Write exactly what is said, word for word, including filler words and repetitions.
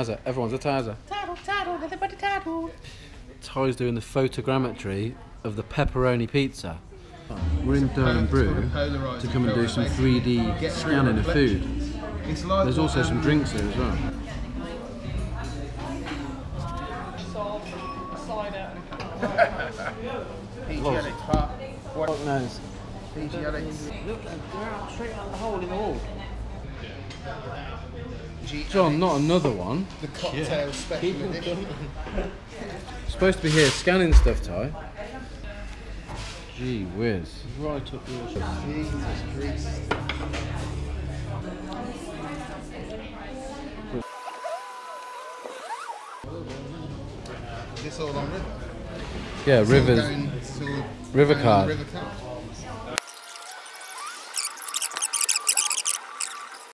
Taza, everyone's a Taza. Tattle, tattle, everybody tattle. Ty's doing the photogrammetry of the pepperoni pizza. We're in Durham Brew to come and do some three D scanning of food. There's also some drinks here as well. Fuck knows. Look, they're out straight out the hole in the wall. John, not another one. The cocktail yeah. special edition. Supposed to be here scanning stuff, Ty. Gee whiz. Right up your street. Jesus Christ. This all on river? Yeah, it's rivers. Going to, river going card. River card.